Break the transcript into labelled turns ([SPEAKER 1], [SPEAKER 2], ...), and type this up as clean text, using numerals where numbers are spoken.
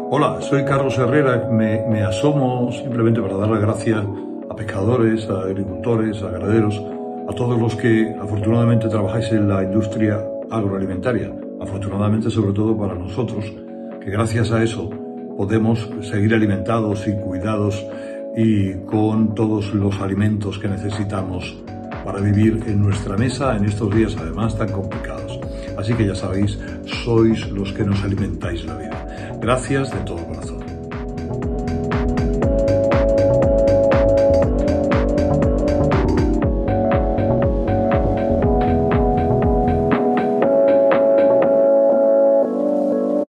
[SPEAKER 1] Hola, soy Carlos Herrera. Me asomo simplemente para dar las gracias a pescadores, a agricultores, a ganaderos, a todos los que afortunadamente trabajáis en la industria agroalimentaria. Afortunadamente, sobre todo para nosotros, que gracias a eso podemos seguir alimentados y cuidados y con todos los alimentos que necesitamos para vivir en nuestra mesa en estos días además tan complicados. Así que ya sabéis, sois los que nos alimentáis la vida. Gracias de todo corazón.